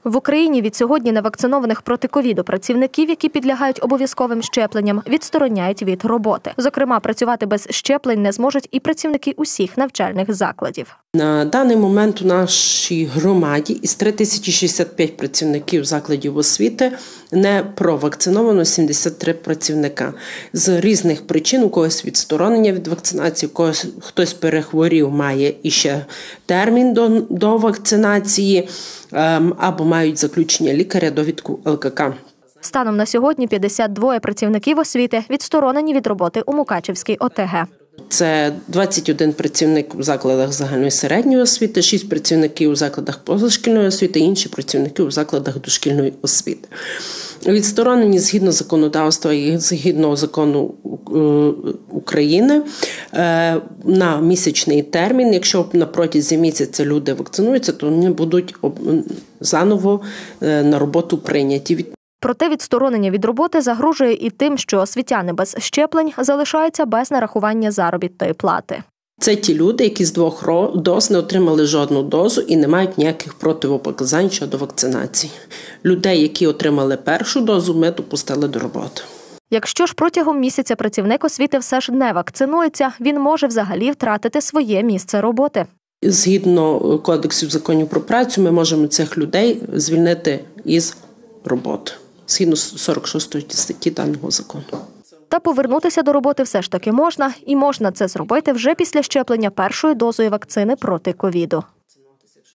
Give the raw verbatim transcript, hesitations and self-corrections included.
В Україні від сьогодні невакцинованих проти ковіду працівників, які підлягають обов'язковим щепленням, відстороняють від роботи. Зокрема, працювати без щеплень не зможуть і працівники усіх навчальних закладів. На даний момент у нашій громаді із три тисячі шістдесят п'ять працівників закладів освіти не провакциновано сімдесят три працівника. З різних причин, у когось відсторонення від вакцинації, у когось хтось перехворів, має іще термін до, до вакцинації, або мають заключення лікаря, довідку Ел Ка Ка. Станом на сьогодні п'ятдесят два працівників освіти відсторонені від роботи у Мукачівській О Те Ге. Це двадцять один працівник у закладах загальної середньої освіти, шість працівників у закладах позашкільної освіти, інші працівники у закладах дошкільної освіти. Відсторонені згідно законодавства і згідно закону України на місячний термін. Якщо на протязі місяця люди вакцинуються, то вони будуть заново на роботу прийняті. Проте відсторонення від роботи загрожує і тим, що освітяни без щеплень залишаються без нарахування заробітної плати. Це ті люди, які з двох доз не отримали жодну дозу і не мають ніяких протипоказань щодо вакцинації. Людей, які отримали першу дозу, ми допустили до роботи. Якщо ж протягом місяця працівник освіти все ж не вакцинується, він може взагалі втратити своє місце роботи. Згідно Кодексу законів про працю, ми можемо цих людей звільнити із роботи. Згідно сорок шостої статті даного закону. Та повернутися до роботи все ж таки можна, і можна це зробити вже після щеплення першою дозою вакцини проти ковіду.